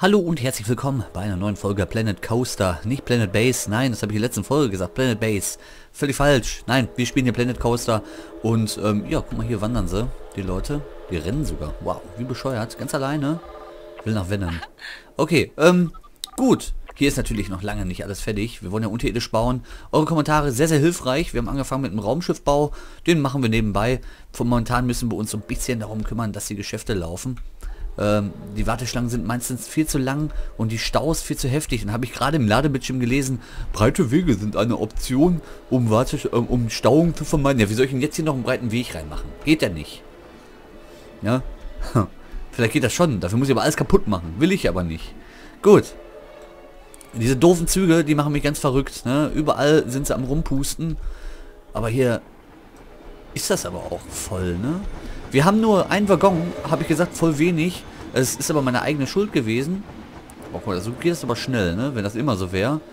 Hallo und herzlich willkommen bei einer neuen Folge Planet Coaster. Nicht Planet Base, nein, das habe ich in der letzten Folge gesagt. Planet Base. Völlig falsch. Nein, wir spielen hier Planet Coaster. Und ja, guck mal, hier wandern sie, die Leute. Die rennen sogar. Wow, wie bescheuert. Ganz alleine. Will nach Venom. Okay, gut. Hier ist natürlich noch lange nicht alles fertig. Wir wollen ja unterirdisch bauen. Eure Kommentare sehr, sehr hilfreich. Wir haben angefangen mit dem Raumschiffbau. Den machen wir nebenbei. Momentan müssen wir uns so ein bisschen darum kümmern, dass die Geschäfte laufen. Die Warteschlangen sind meistens viel zu lang und die Staus viel zu heftig. Dann habe ich gerade im Ladebildschirm gelesen, breite Wege sind eine Option, um Stauungen zu vermeiden. Ja, wie soll ich denn jetzt hier noch einen breiten Weg reinmachen? Geht ja nicht. Ja, vielleicht geht das schon. Dafür muss ich aber alles kaputt machen. Will ich aber nicht. Gut. Diese doofen Züge, die machen mich ganz verrückt. Ne? Überall sind sie am Rumpusten. Aber hier ist das aber auch voll, ne? Wir haben nur einen Waggon, habe ich gesagt, voll wenig. Es ist aber meine eigene Schuld gewesen. Oh, so geht es aber schnell, ne? Wenn das immer so wäre.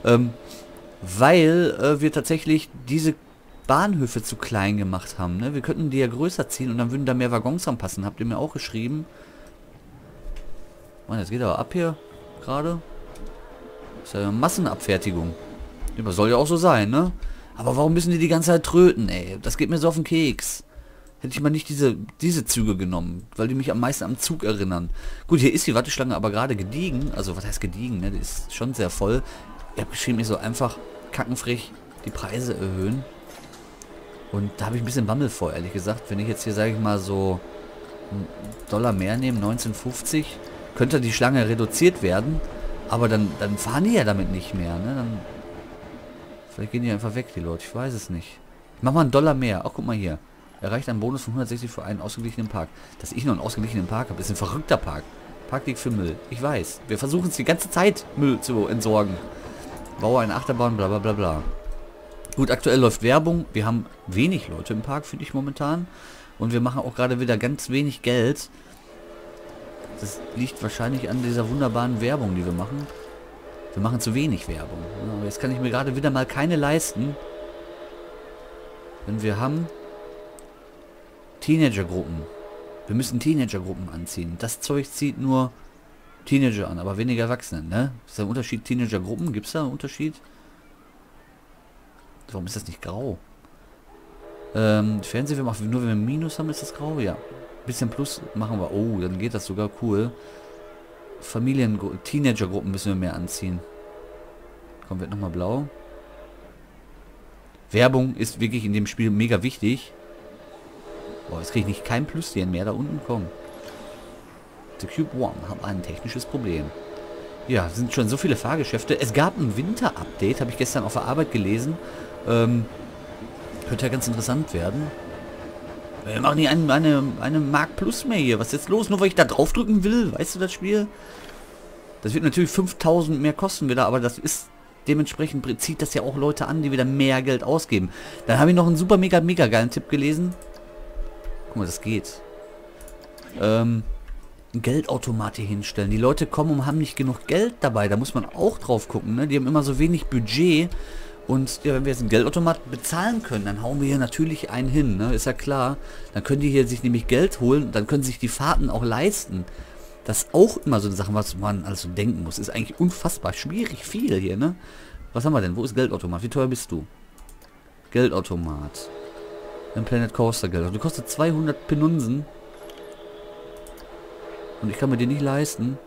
Weil wir tatsächlich diese Bahnhöfe zu klein gemacht haben. Ne? Wir könnten die ja größer ziehen und dann würden da mehr Waggons anpassen. Habt ihr mir auch geschrieben? Mann, jetzt geht aber ab hier gerade. Das ist ja eine Massenabfertigung. Das soll ja auch so sein, ne? Aber warum müssen die ganze Zeit tröten, ey? Das geht mir so auf den Keks. Hätte ich mal nicht diese Züge genommen, weil die mich am meisten am Zug erinnern. Gut, hier ist die Warteschlange aber gerade gediegen. Also, was heißt gediegen, ne? Die ist schon sehr voll. Ich habe geschrieben, ich soll einfach kackenfrech die Preise erhöhen. Und da habe ich ein bisschen Bammel vor, ehrlich gesagt. Wenn ich jetzt hier, sage ich mal, so $1 mehr nehme, 19,50, könnte die Schlange reduziert werden. Aber dann fahren die ja damit nicht mehr, ne? Dann vielleicht gehen die einfach weg, die Leute. Ich weiß es nicht. Ich mach mal $1 mehr. Ach, guck mal hier. Erreicht einen Bonus von 160 für einen ausgeglichenen Park. Dass ich noch einen ausgeglichenen Park habe, ist ein verrückter Park. Park liegt für Müll. Ich weiß. Wir versuchen es die ganze Zeit, Müll zu entsorgen. Baue eine Achterbahn, bla bla bla bla. Gut, aktuell läuft Werbung. Wir haben wenig Leute im Park, finde ich momentan. Und wir machen auch gerade wieder ganz wenig Geld. Das liegt wahrscheinlich an dieser wunderbaren Werbung, die wir machen. Wir machen zu wenig Werbung. Aber jetzt kann ich mir gerade wieder mal keine leisten. Denn wir haben Teenagergruppen. Wir müssen Teenagergruppen anziehen. Das Zeug zieht nur Teenager an, aber weniger Erwachsene, ne? Ist da ein Unterschied Teenagergruppen? Gibt es da einen Unterschied? Warum ist das nicht grau? Fernsehen, wir machen nur wenn wir Minus haben, ist das grau? Ja. Bisschen Plus machen wir. Oh, dann geht das sogar cool. Teenagergruppen müssen wir mehr anziehen. Komm, wird nochmal blau. Werbung ist wirklich in dem Spiel mega wichtig. Boah, jetzt kriege ich nicht kein Plüschen mehr da unten. Komm. The Cube One hat ein technisches Problem. Ja, sind schon so viele Fahrgeschäfte. Es gab ein Winter-Update, habe ich gestern auf der Arbeit gelesen. Könnte ja ganz interessant werden. Wir machen hier eine Mark Plus mehr hier. Was ist jetzt los? Nur weil ich da draufdrücken will? Weißt du das Spiel? Das wird natürlich 5000 mehr kosten wieder, aber das ist dementsprechend zieht das ja auch Leute an, die wieder mehr Geld ausgeben. Dann habe ich noch einen super mega geilen Tipp gelesen. Guck mal, das geht. Ein Geldautomat hier hinstellen. Die Leute kommen und haben nicht genug Geld dabei. Da muss man auch drauf gucken, ne? Die haben immer so wenig Budget. Und ja, wenn wir jetzt einen Geldautomat bezahlen können, dann hauen wir hier natürlich einen hin, ne? Ist ja klar. Dann können die hier sich nämlich Geld holen und dann können sich die Fahrten auch leisten. Das ist auch immer so eine Sache, was man alles so denken muss. Ist eigentlich unfassbar schwierig, viel hier, ne? Was haben wir denn? Wo ist Geldautomat? Wie teuer bist du? Geldautomat. Ein Planet Coaster Geld. Du kostet 200 Penunsen. Und ich kann mir den nicht leisten.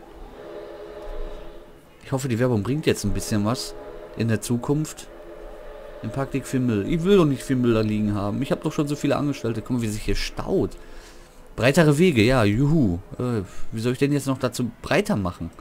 Ich hoffe, die Werbung bringt jetzt ein bisschen was in der Zukunft. Im Park liegt viel Müll. Ich will doch nicht viel Müll da liegen haben. Ich habe doch schon so viele Angestellte. Guck mal, wie sich hier staut. Breitere Wege, ja, juhu. Wie soll ich denn jetzt noch dazu breiter machen?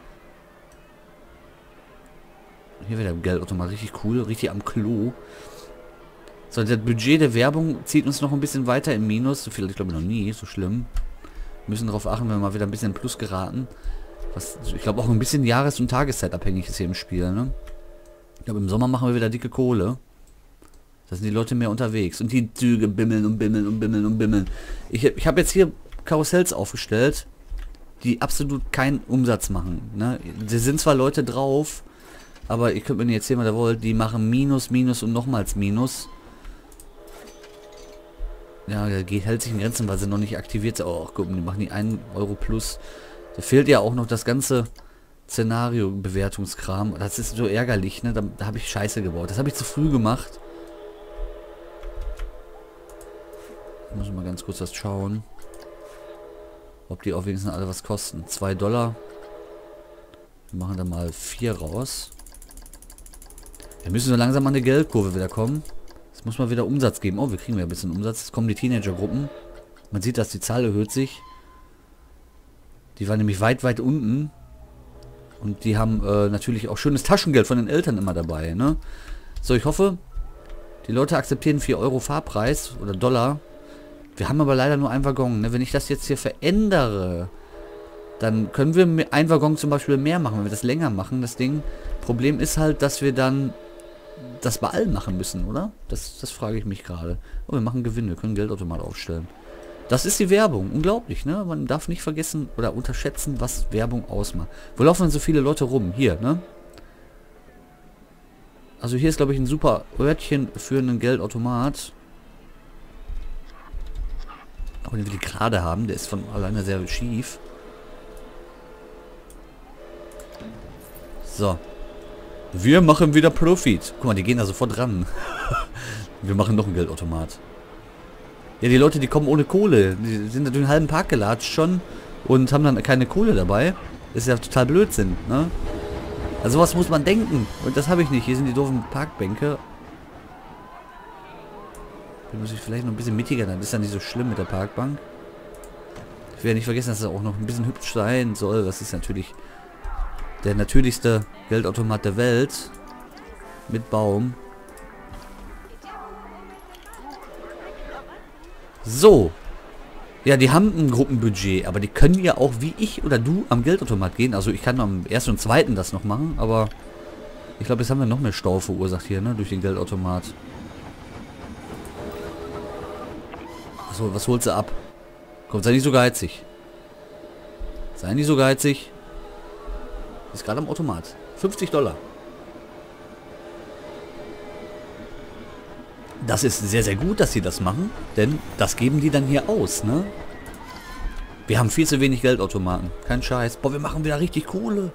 Hier wieder Geldautomat, richtig cool, richtig am Klo. So, das Budget der Werbung zieht uns noch ein bisschen weiter im Minus. So viel, ich glaube noch nie, so schlimm. Wir müssen darauf achten, wenn wir mal wieder ein bisschen Plus geraten. Was, ich glaube auch ein bisschen Jahres- und Tageszeitabhängig ist hier im Spiel, ne? Ich glaube, im Sommer machen wir wieder dicke Kohle. Da sind die Leute mehr unterwegs. Und die Züge bimmeln und bimmeln und bimmeln und bimmeln. Ich habe jetzt hier Karussells aufgestellt, die absolut keinen Umsatz machen. Ne? Da sind zwar Leute drauf, aber ihr könnt mir jetzt erzählen, was ihr wollt. Die machen Minus, Minus und nochmals Minus. Ja, hält sich in Grenzen, weil sie noch nicht aktiviert sind. Oh, guck mal, die machen die 1 Euro plus. Da fehlt ja auch noch das ganze Szenario-Bewertungskram. Das ist so ärgerlich, ne? Da habe ich Scheiße gebaut. Das habe ich zu früh gemacht. Ich muss mal ganz kurz das schauen. Ob die auch wenigstens alle was kosten. 2 Dollar. Wir machen da mal 4 raus. Wir müssen so langsam an eine Geldkurve wieder kommen. Es muss mal wieder Umsatz geben. Oh, wir kriegen ja ein bisschen Umsatz. Es kommen die Teenager-Gruppen. Man sieht, dass die Zahl erhöht sich. Die waren nämlich weit, weit unten. Und die haben natürlich auch schönes Taschengeld von den Eltern immer dabei, ne? So, ich hoffe, die Leute akzeptieren 4 Euro Fahrpreis oder Dollar. Wir haben aber leider nur einen Waggon, ne? Wenn ich das jetzt hier verändere, dann können wir einen Waggon zum Beispiel mehr machen, wenn wir das länger machen, das Ding. Problem ist halt, dass wir dann das bei allen machen müssen, oder? Das frage ich mich gerade. Oh, wir machen Gewinn, wir können Geldautomat aufstellen. Das ist die Werbung. Unglaublich, ne? Man darf nicht vergessen oder unterschätzen, was Werbung ausmacht. Wo laufen denn so viele Leute rum? Hier, ne? Also hier ist, glaube ich, ein super Örtchen für einen Geldautomat. Auch wenn wir die gerade haben. Der ist von alleine sehr schief. So. Wir machen wieder Profit. Guck mal, die gehen da sofort ran. Wir machen noch einen Geldautomat. Ja, die Leute, die kommen ohne Kohle. Die sind durch den halben Park gelatscht schon und haben dann keine Kohle dabei. Das ist ja total Blödsinn, ne? Also sowas muss man denken. Und das habe ich nicht. Hier sind die doofen Parkbänke. Hier muss ich vielleicht noch ein bisschen mittiger, dann ist ja nicht so schlimm mit der Parkbank. Ich will ja nicht vergessen, dass es auch noch ein bisschen hübsch sein soll. Das ist natürlich der natürlichste Geldautomat der Welt. Mit Baum. So. Ja, die haben ein Gruppenbudget, aber die können ja auch wie ich oder du am Geldautomat gehen. Also ich kann am 1. und 2. das noch machen, aber ich glaube, jetzt haben wir noch mehr Stau verursacht hier, ne, durch den Geldautomat. Achso, was holst du ab? Komm, sei nicht so geizig. Sei nicht so geizig. Ist gerade am Automat. 50 Dollar. Das ist sehr, sehr gut, dass sie das machen, denn das geben die dann hier aus, ne? Wir haben viel zu wenig Geldautomaten. Kein Scheiß. Boah, wir machen wieder richtig Kohle.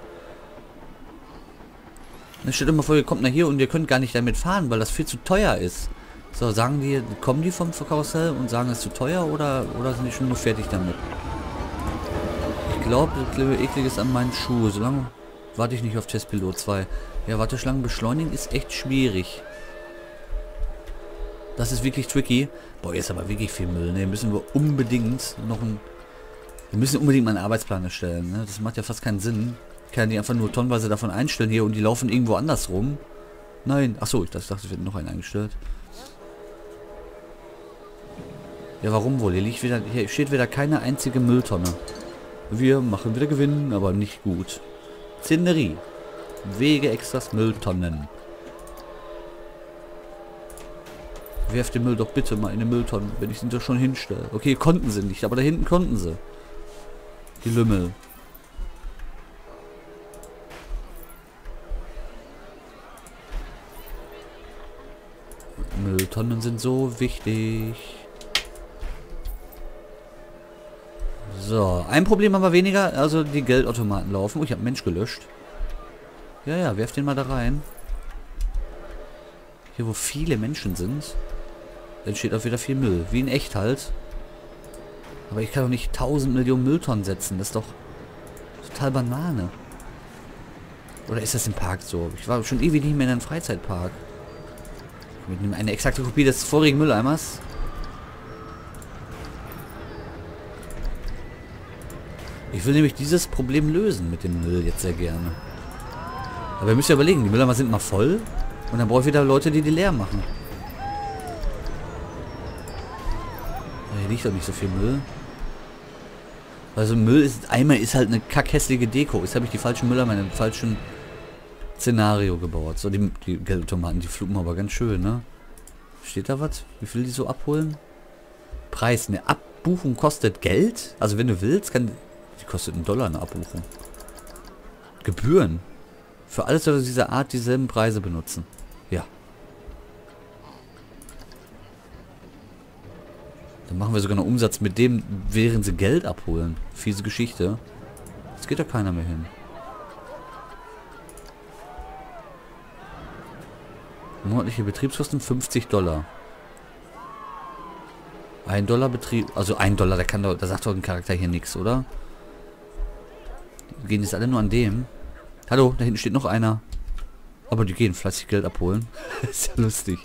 Dann stellt immer vor, ihr kommt nach hier und ihr könnt gar nicht damit fahren, weil das viel zu teuer ist. So, sagen die, kommen die vom Karussell und sagen, es ist zu teuer oder sind die schon nur fertig damit? Ich glaube, das Eklige ist an meinen Schuh. Solange warte ich nicht auf Testpilot 2. Ja, Warteschlangen beschleunigen ist echt schwierig. Das ist wirklich tricky. Boah, jetzt aber wirklich viel Müll. Ne, müssen wir unbedingt noch ein... Wir müssen unbedingt mal einen Arbeitsplan erstellen. Ne? Das macht ja fast keinen Sinn. Ich kann die einfach nur tonnenweise davon einstellen hier und die laufen irgendwo anders rum. Nein. Achso, ich dachte, es wird noch einen eingestellt. Ja, warum wohl? Hier steht wieder keine einzige Mülltonne. Wir machen wieder Gewinn, aber nicht gut. Szenerie. Wege extras Mülltonnen. Werft den Müll doch bitte mal in eine Mülltonne, wenn ich ihn da schon hinstelle. Okay, konnten sie nicht, aber da hinten konnten sie. Die Lümmel. Mülltonnen sind so wichtig. So, ein Problem haben wir weniger, also die Geldautomaten laufen. Oh, ich habe einen Mensch gelöscht. Ja, ja, werft den mal da rein. Hier, wo viele Menschen sind, entsteht auch wieder viel Müll. Wie in echt halt. Aber ich kann doch nicht 1000 Millionen Mülltonnen setzen. Das ist doch total Banane. Oder ist das im Park so? Ich war schon ewig nicht mehr in einem Freizeitpark. Wir nehmen eine exakte Kopie des vorigen Mülleimers. Ich will nämlich dieses Problem lösen mit dem Müll jetzt sehr gerne. Aber wir müssen ja überlegen, die Mülleimer sind mal voll und dann brauche ich wieder Leute, die leer machen. Hier liegt doch nicht so viel Müll. Also Müll ist, einmal ist halt eine kackhässliche Deko. Jetzt habe ich die falschen Mülleimer in einem falschen Szenario gebaut. So, die Geldautomaten, die fluppen aber ganz schön, ne? Steht da was? Wie viel die so abholen? Preis, eine Abbuchung kostet Geld? Also wenn du willst, die kostet $1 eine Abbuchung. Gebühren. Für alles oder dieser Art dieselben Preise benutzen. Ja. Dann machen wir sogar noch Umsatz mit dem, während sie Geld abholen. Fiese Geschichte. Jetzt geht da keiner mehr hin. Monatliche Betriebskosten 50 Dollar. 1 Dollar Betrieb, also 1 Dollar, da sagt doch ein Charakter hier nichts, oder? Die gehen jetzt alle nur an dem. Hallo, da hinten steht noch einer. Aber die gehen fleißig Geld abholen. Ist ja lustig.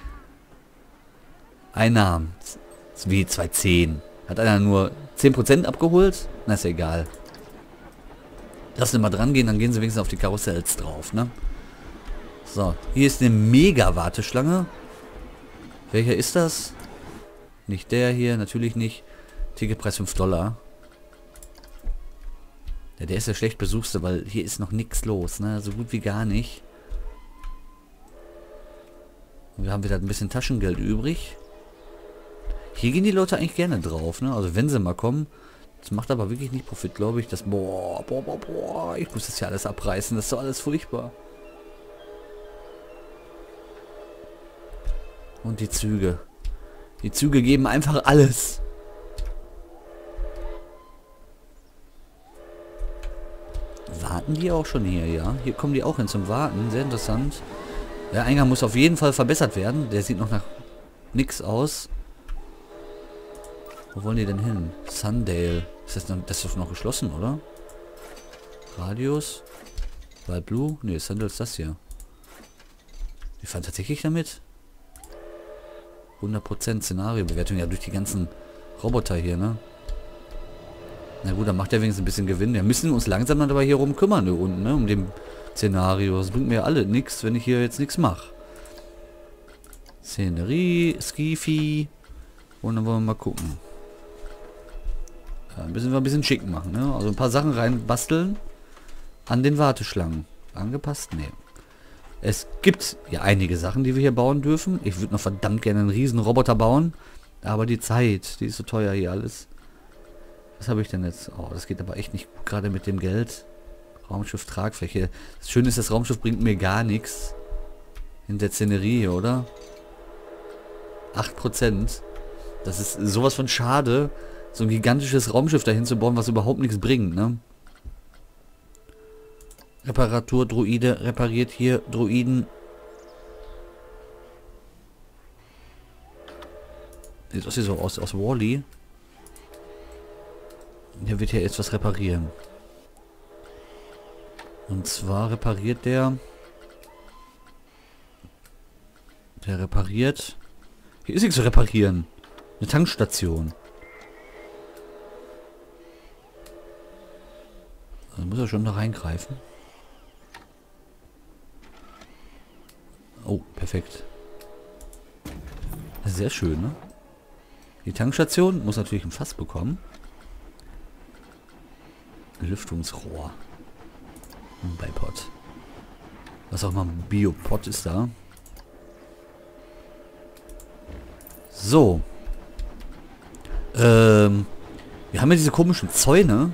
Einnahmen. Ist wie 2,10. Hat einer nur 10% abgeholt? Na, ist ja egal. Lass sie mal dran gehen, dann gehen sie wenigstens auf die Karussells drauf, ne? So, hier ist eine Mega-Warteschlange. Welcher ist das? Nicht der hier, natürlich nicht. Ticketpreis 5 Dollar. Ja, der ist der schlecht besuchste, weil hier ist noch nichts los, ne? So gut wie gar nicht. Und wir haben wieder ein bisschen Taschengeld übrig. Hier gehen die Leute eigentlich gerne drauf, ne? Also wenn sie mal kommen. Das macht aber wirklich nicht Profit, glaube ich. Das, boah, ich muss das ja alles abreißen. Das ist doch alles furchtbar. Und die Züge. Die Züge geben einfach alles. Warten die auch schon hier, ja? Hier kommen die auch hin zum Warten. Sehr interessant. Der Eingang muss auf jeden Fall verbessert werden. Der sieht noch nach nix aus. Wo wollen die denn hin? Sundale. Ist das ist doch noch geschlossen, oder? Radius. Wild Blue? Ne, Sundale ist das hier. Wir fahren tatsächlich damit? 100% Szenariobewertung, ja, durch die ganzen Roboter hier, ne? Na gut, dann macht er wenigstens ein bisschen Gewinn. Wir müssen uns langsam dann aber hier rum kümmern, hier unten, ne? Um dem Szenario. Das bringt mir alle nichts, wenn ich hier jetzt nichts mache. Szenerie, Skifi. Und dann wollen wir mal gucken. Ja, müssen wir ein bisschen schick machen, ne? Also ein paar Sachen rein basteln. An den Warteschlangen. Angepasst? Nee. Es gibt ja einige Sachen, die wir hier bauen dürfen. Ich würde noch verdammt gerne einen riesen Roboter bauen. Aber die Zeit, die ist so teuer hier alles. Was habe ich denn jetzt? Oh, das geht aber echt nicht gut, gerade mit dem Geld. Raumschiff Tragfläche. Das Schöne ist, das Raumschiff bringt mir gar nichts. In der Szenerie, oder? 8%. Das ist sowas von schade, so ein gigantisches Raumschiff dahin zu bauen, was überhaupt nichts bringt, ne? Reparatur-Druide repariert hier Druiden. Sieht aus wie so aus Wall-E. Der wird hier jetzt was reparieren. Und zwar repariert der... Der repariert... Hier ist nichts zu reparieren. Eine Tankstation. Also muss er schon da reingreifen. Oh, perfekt. Sehr schön, ne? Die Tankstation muss natürlich ein Fass bekommen. Lüftungsrohr. Ein Bipod. Was auch mal ein Biopod ist da. So. Wir haben ja diese komischen Zäune.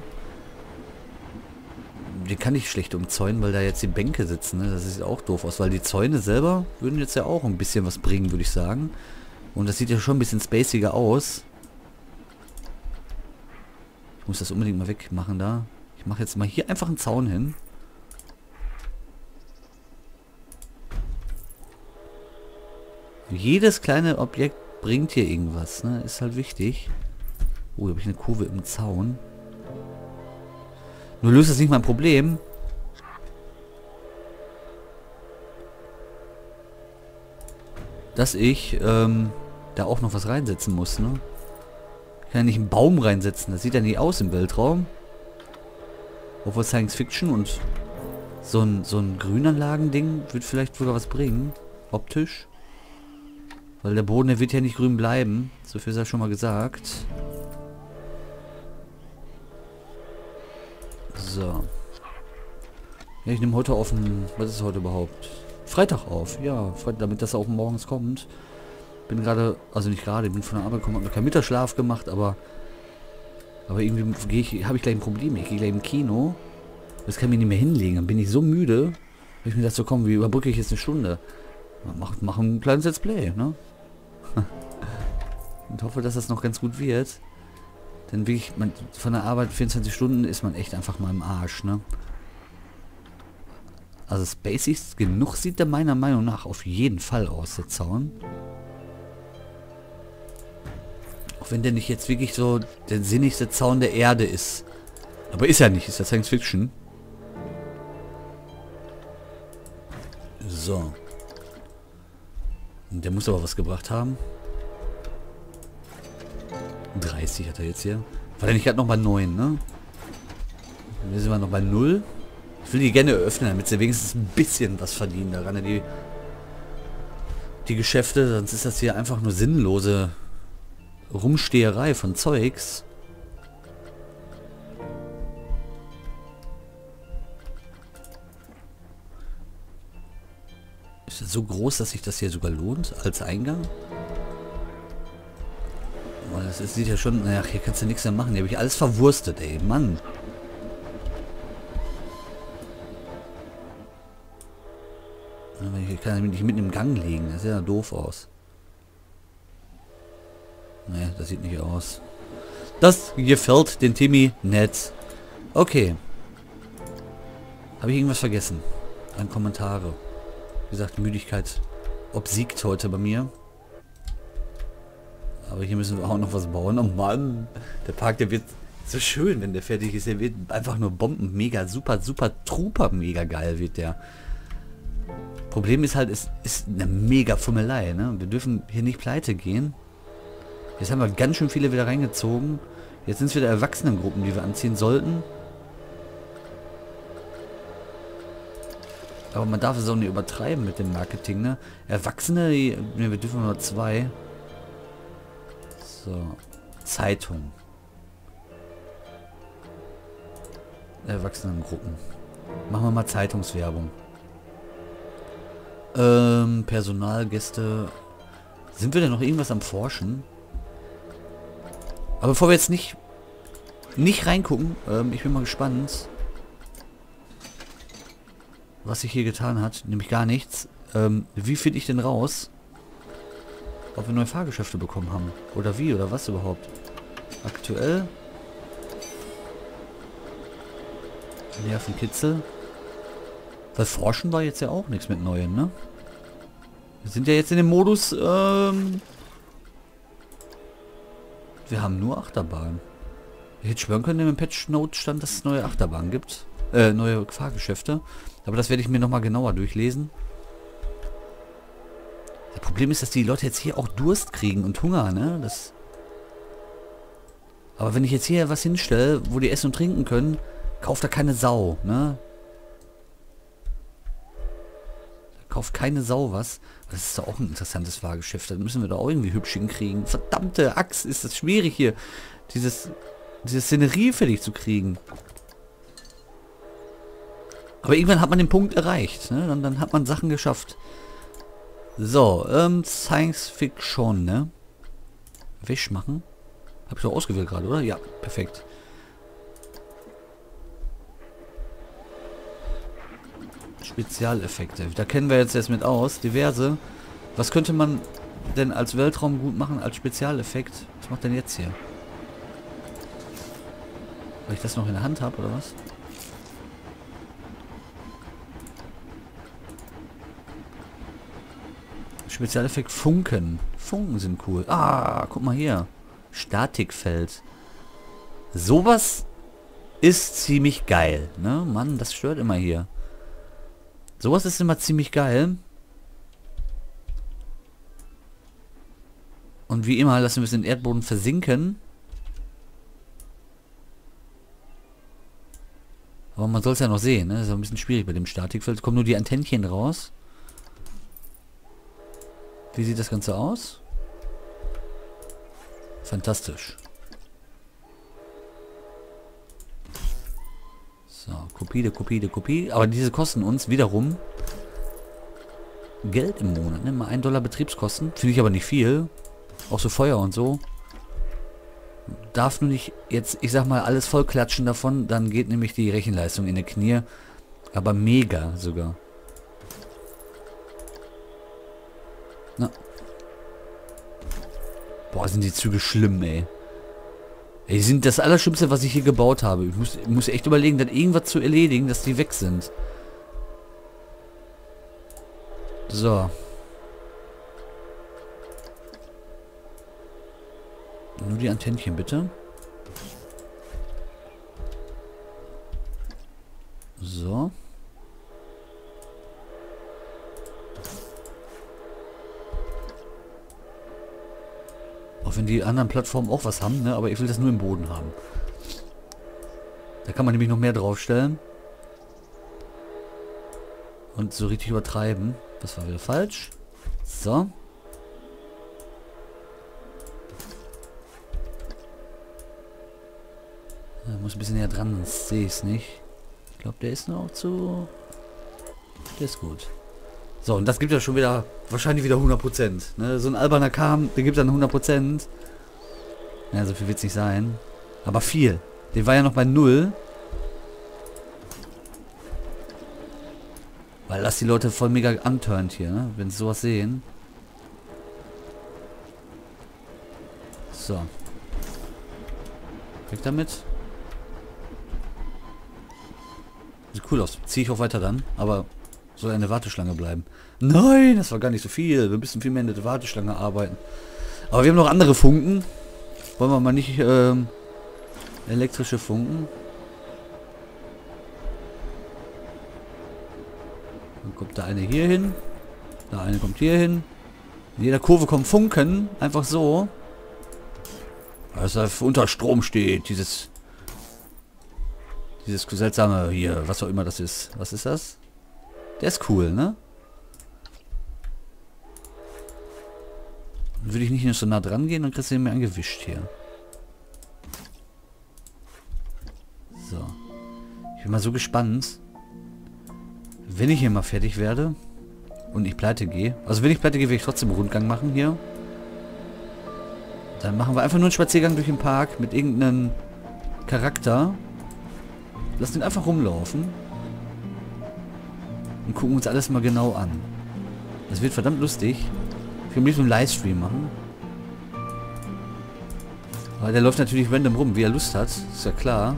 Die kann ich schlecht umzäunen, weil da jetzt die Bänke sitzen. Ne? Das sieht auch doof aus, weil die Zäune selber würden jetzt ja auch ein bisschen was bringen, würde ich sagen. Und das sieht ja schon ein bisschen spaciger aus. Ich muss das unbedingt mal wegmachen da. Ich mache jetzt mal hier einfach einen Zaun hin. Jedes kleine Objekt bringt hier irgendwas, ne? Ist halt wichtig. Oh, hier habe ich eine Kurve im Zaun. Nur löst das nicht mein Problem. Dass ich da auch noch was reinsetzen muss, ne? Ich kann ja nicht einen Baum reinsetzen. Das sieht ja nicht aus im Weltraum. Obwohl Science Fiction und so ein Grünanlagending wird vielleicht sogar was bringen. Optisch. Weil der Boden, der wird ja nicht grün bleiben. So viel ist ja schon mal gesagt. So. Ja, ich nehme heute auf den... Was ist heute überhaupt? Freitag auf. Ja, damit das auch morgens kommt. Bin gerade... Also nicht gerade, bin von der Arbeit gekommen, habe noch keinen Mittagsschlaf gemacht, aber irgendwie habe ich gleich ein Problem. Ich gehe gleich im Kino. Das kann ich mir nicht mehr hinlegen. Dann bin ich so müde. Habe ich mir gedacht, so komm, wie überbrücke ich jetzt eine Stunde? Mach ein kleines Let's Play, ne? Und hoffe, dass das noch ganz gut wird. Denn wirklich, von der Arbeit 24 Stunden ist man echt einfach mal im Arsch, ne? Also spacig genug sieht der meiner Meinung nach auf jeden Fall aus, der Zaun. Auch wenn der nicht jetzt wirklich so der sinnigste Zaun der Erde ist. Aber ist ja nicht, ist ja Science Fiction. So. Der muss aber was gebracht haben. 30 hat er jetzt hier. War der nicht gerade noch bei 9, ne? Wir sind noch bei 0. Ich will die gerne eröffnen, damit sie wenigstens ein bisschen was verdienen daran. Die Geschäfte, sonst ist das hier einfach nur sinnlose Rumsteherei von Zeugs. Ist das so groß, dass sich das hier sogar lohnt als Eingang? Oh, das sieht ja schon... Ach, hier kannst du nichts mehr machen. Hier habe ich alles verwurstet, ey. Mann. Ich kann nicht mitten im Gang liegen. Das sieht ja doof aus. Ne, das sieht nicht aus. Das gefällt den Timmy nett. Okay. Habe ich irgendwas vergessen? An Kommentare. Wie gesagt, Müdigkeit obsiegt heute bei mir. Aber hier müssen wir auch noch was bauen. Oh Mann. Der Park, der wird so schön, wenn der fertig ist. Der wird einfach nur Bomben. Mega, super, super, Trooper. Mega geil wird der. Problem ist halt, es ist eine mega Fummelei, ne? Wir dürfen hier nicht pleite gehen. Jetzt haben wir ganz schön viele wieder reingezogen. Jetzt sind es wieder Erwachsenengruppen, die wir anziehen sollten. Aber man darf es auch nicht übertreiben mit dem Marketing, ne? Erwachsene, ne, wir dürfen nur 2. So. Zeitung. Erwachsenengruppen. Machen wir mal Zeitungswerbung. Personalgäste. Sind wir denn noch irgendwas am Forschen? Aber bevor wir jetzt nicht reingucken, ich bin mal gespannt, was sich hier getan hat. Nämlich gar nichts. Wie finde ich denn raus, ob wir neue Fahrgeschäfte bekommen haben? Oder wie? Oder was überhaupt? Aktuell. Nervenkitzel. Weil Forschen war jetzt ja auch nichts mit Neuem, ne? Wir sind ja jetzt in dem Modus, wir haben nur Achterbahn. Ich hätte schwören können, im Patch Note stand, dass es neue Achterbahnen gibt. Neue Fahrgeschäfte. Aber das werde ich mir nochmal genauer durchlesen. Das Problem ist, dass die Leute jetzt hier auch Durst kriegen und Hunger, ne? Aber wenn ich jetzt hier was hinstelle, wo die essen und trinken können, kauft da keine Sau, ne? Kauft keine Sau was. Das ist doch auch ein interessantes Fahrgeschäft. Da müssen wir doch auch irgendwie hübsch hinkriegen. Verdammte Axt, ist das schwierig hier, diese Szenerie fertig zu kriegen. Aber irgendwann hat man den Punkt erreicht. Ne? Dann hat man Sachen geschafft. So, Science Fiction, ne? Wisch machen. Hab ich doch ausgewählt gerade, oder? Ja, perfekt. Spezialeffekte. Da kennen wir jetzt mit aus. Diverse. Was könnte man denn als Weltraum gut machen als Spezialeffekt? Was macht denn jetzt hier? Weil ich das noch in der Hand habe, oder was? Spezialeffekt Funken. Funken sind cool. Ah, guck mal hier. Statikfeld. Sowas ist ziemlich geil. Ne? Mann, das stört immer hier. Sowas ist immer ziemlich geil. Und wie immer lassen wir es in den Erdboden versinken. Aber man soll es ja noch sehen. Ne? Das ist ein bisschen schwierig bei dem Statikfeld. Kommen nur die Antennchen raus. Wie sieht das Ganze aus? Fantastisch. So, Kopie. Aber diese kosten uns wiederum Geld im Monat. Ne? Mal $1 Betriebskosten. Finde ich aber nicht viel. Auch so Feuer und so. Darf nur nicht jetzt, ich sag mal, alles voll klatschen davon. Dann geht nämlich die Rechenleistung in die Knie. Aber mega sogar. Na. Boah, sind die Züge schlimm, ey. Ey, die sind das Allerschlimmste, was ich hier gebaut habe. Ich muss echt überlegen, dann irgendwas zu erledigen, dass die weg sind. So. Nur die Antennchen bitte. So. Auch wenn die anderen Plattformen auch was haben, ne? Aber ich will das nur im Boden haben. Da kann man nämlich noch mehr draufstellen. Und so richtig übertreiben. Das war wieder falsch. So. Da muss ein bisschen näher dran, sonst sehe ich es nicht. Ich glaube, der ist noch zu... Der ist gut. So, und das gibt ja schon wieder... Wahrscheinlich wieder 100%. Ne? So ein alberner Kram, der gibt dann 100%. Ja, so viel wird es nicht sein. Aber viel. Der war ja noch bei 0. Weil das die Leute voll mega anturnt hier, ne? Wenn sie sowas sehen. So. Weg damit. Sieht cool aus. Ziehe ich auch weiter dann. Aber soll eine Warteschlange bleiben. Nein, das war gar nicht so viel. Wir müssen viel mehr in der Warteschlange arbeiten. Aber wir haben noch andere Funken. Wollen wir mal nicht elektrische Funken? Dann kommt da eine hier hin. Da eine kommt hier hin. In jeder Kurve kommen Funken. Einfach so. Weil es unter Strom steht. Dieses seltsame hier. Was auch immer das ist. Was ist das? Der ist cool, ne? Dann würde ich nicht so nah dran gehen, dann kriegst du ihn mir angewischt hier. So. Ich bin mal so gespannt. Wenn ich hier mal fertig werde und ich pleite gehe. Also wenn ich pleite gehe, will ich trotzdem einen Rundgang machen hier. Dann machen wir einfach nur einen Spaziergang durch den Park mit irgendeinem Charakter. Lass den einfach rumlaufen. Und gucken uns alles mal genau an. Das wird verdammt lustig. Ich will einen Livestream machen. Aber der läuft natürlich random rum, wie er Lust hat. Ist ja klar.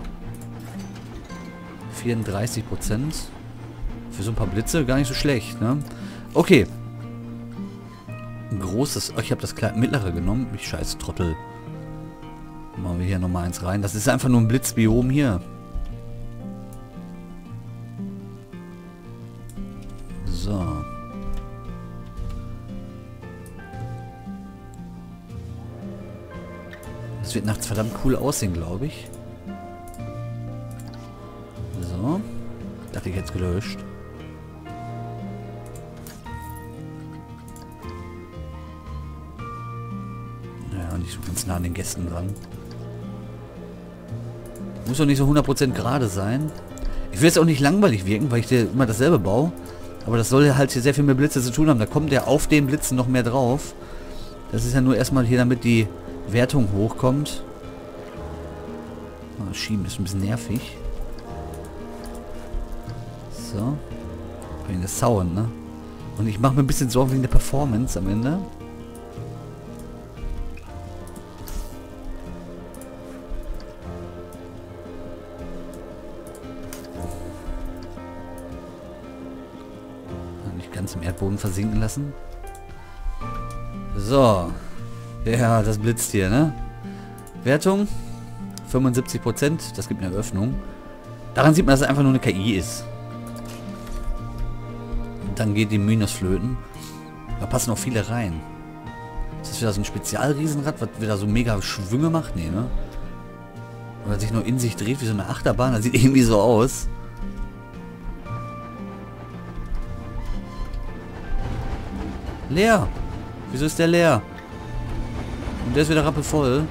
34%. Für so ein paar Blitze gar nicht so schlecht, ne? Okay. Ein großes... Oh, ich habe das mittlere genommen. Ich scheiß Trottel. Machen wir hier nochmal eins rein. Das ist einfach nur ein Blitzbiom hier. So. Das wird nachts verdammt cool aussehen, glaube ich. So. Dachte ich jetzt gelöscht. Ja, nicht so ganz nah an den Gästen dran. Muss doch nicht so 100% gerade sein. Ich will jetzt auch nicht langweilig wirken, weil ich dir immer dasselbe baue. Aber das soll ja halt hier sehr viel mit Blitze zu tun haben. Da kommt ja auf den Blitzen noch mehr drauf. Das ist ja nur erstmal hier, damit die Wertung hochkommt. Oh, Schieben ist ein bisschen nervig. So. Wegen des Sound, ne? Und ich mache mir ein bisschen Sorgen wegen der Performance am Ende. Nicht ganz im Erdboden versinken lassen. So. Ja, das blitzt hier, ne? Wertung 75%, das gibt eine Öffnung. Daran sieht man, dass es einfach nur eine KI ist. Und dann geht die Minus flöten. Da passen auch viele rein. Ist das wieder so ein Spezialriesenrad, was wieder so mega Schwünge macht? Nee, ne? Oder sich nur in sich dreht wie so eine Achterbahn. Das sieht irgendwie so aus. Leer. Wieso ist der leer? Und der ist wieder rappelvoll.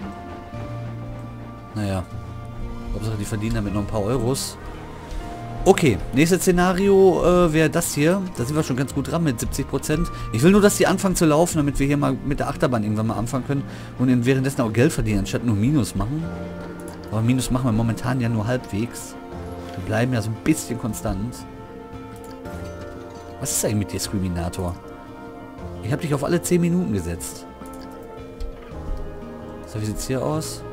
Naja. Hauptsache, die verdienen damit noch ein paar Euros. Okay, nächstes Szenario wäre das hier. Da sind wir schon ganz gut dran mit 70%. Ich will nur, dass die anfangen zu laufen, damit wir hier mal mit der Achterbahn irgendwann mal anfangen können. Und währenddessen auch Geld verdienen, anstatt nur Minus machen. Aber Minus machen wir momentan ja nur halbwegs. Wir bleiben ja so ein bisschen konstant. Was ist eigentlich mit dir, Discriminator? Ich habe dich auf alle 10 Minuten gesetzt. So, wie sieht's hier aus?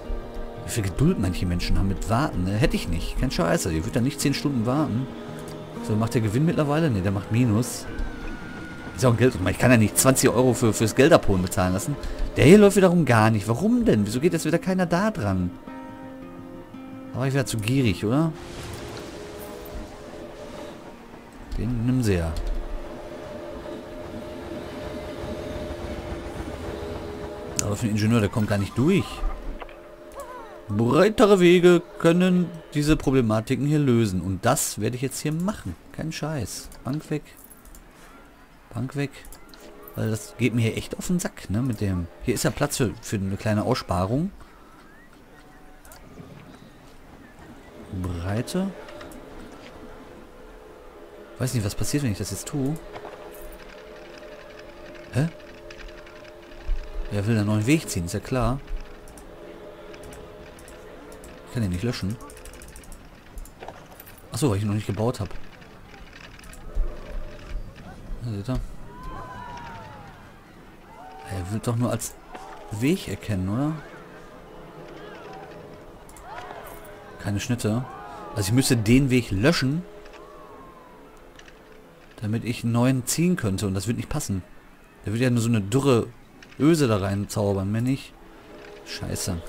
Wie viel Geduld manche Menschen haben mit Warten, ne? Hätte ich nicht. Kein Scheiße. Ihr würdet da nicht 10 Stunden warten. So, macht der Gewinn mittlerweile? Ne, der macht Minus. Ist ja auch ein Geld. Ich kann ja nicht 20 Euro fürs Geld abholen bezahlen lassen. Der hier läuft wiederum gar nicht. Warum denn? Wieso geht jetzt wieder keiner da dran? Da war ich wieder zu gierig, oder? Den nimm sie ja. Aber für den Ingenieur, der kommt gar nicht durch. Breitere Wege können diese Problematiken hier lösen. Und das werde ich jetzt hier machen. Kein Scheiß. Bank weg. Bank weg. Weil das geht mir hier echt auf den Sack, ne? Mit dem. Hier ist ja Platz für eine kleine Aussparung. Breite. Weiß nicht, was passiert, wenn ich das jetzt tue. Hä? Er will einen neuen Weg ziehen, ist ja klar. Ich kann den nicht löschen. Achso, weil ich ihn noch nicht gebaut habe. Seht ihr? Er will doch nur als Weg erkennen, oder? Keine Schnitte. Also ich müsste den Weg löschen, damit ich einen neuen ziehen könnte. Und das wird nicht passen. Der wird ja nur so eine dürre Öse da rein zaubern, mehr nicht. Scheiße.